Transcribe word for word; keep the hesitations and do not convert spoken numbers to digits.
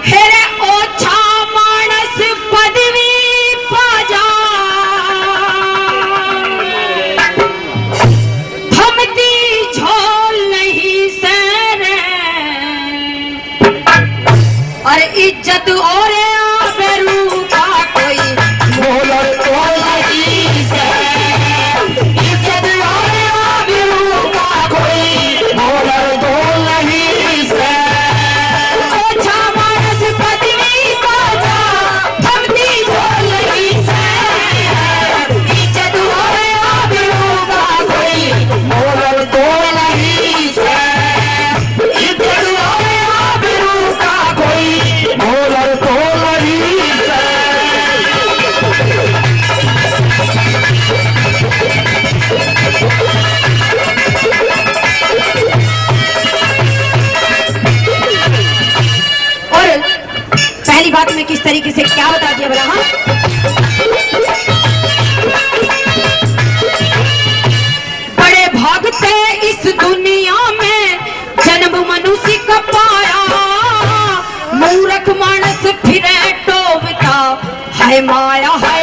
हेरे ओछा मानस पदवी पाजा थमती झोल नहीं सरे और इज्जत और आबरू का कोई मोल तो नहीं सरे इज्जत और आबरू का कोई मोल तो नहीं सरे ओछा मानस पदवी पाजा थमती झोल नहीं सरे इज्जत और आबरू का कोई मोल तो नहीं सरे इज्जत और आबरू का कोई मोल तो नहीं सरे। और पहली बात में किस तरीके से क्या बता दिया बोला। हाँ बड़े भागते इस दुनिया में जन्म मनुष्य का पाया मूर्ख मानस फिरे टोबता है माया है